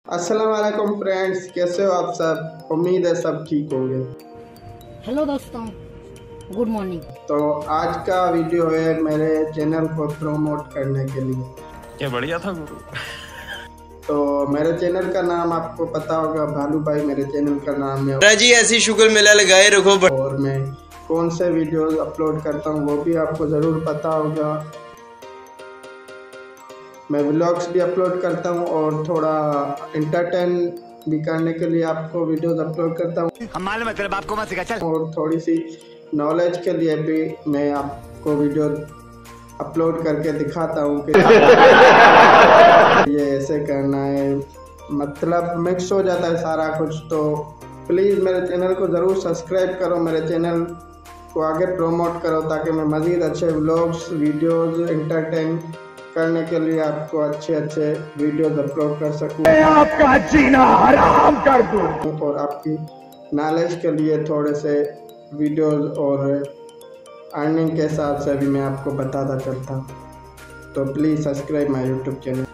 अस्सलाम वालेकुम फ्रेंड्स, कैसे हो आप सब। उम्मीद है सब ठीक होंगे। हेलो दोस्तों, गुड मॉर्निंग। तो आज का वीडियो है मेरे चैनल को प्रमोट करने के लिए। क्या बढ़िया था गुरु। तो मेरे चैनल का नाम आपको पता होगा, भालू भाई मेरे चैनल का नाम है जी। ऐसी शुक्र मेला लगाए रखो। और मैं कौन से वीडियोस अपलोड करता हूँ वो भी आपको ज़रूर पता होगा। मैं व्लॉग्स भी अपलोड करता हूँ और थोड़ा इंटरटेन भी करने के लिए आपको वीडियोस अपलोड करता हूँ और थोड़ी सी नॉलेज के लिए भी मैं आपको वीडियो अपलोड करके दिखाता हूँ कि ये ऐसे करना है, मतलब मिक्स हो जाता है सारा कुछ। तो प्लीज़ मेरे चैनल को ज़रूर सब्सक्राइब करो, मेरे चैनल को आगे प्रमोट करो ताकि मैं मज़ीद अच्छे व्लॉग्स वीडियोस एंटरटेन करने के लिए आपको अच्छे अच्छे वीडियोस अपलोड कर सकूं, आपका जीना हराम कर दूं और आपकी नॉलेज के लिए थोड़े से वीडियोस और अर्निंग के हिसाब से भी मैं आपको बताता चलता हूँ। तो please subscribe my YouTube channel.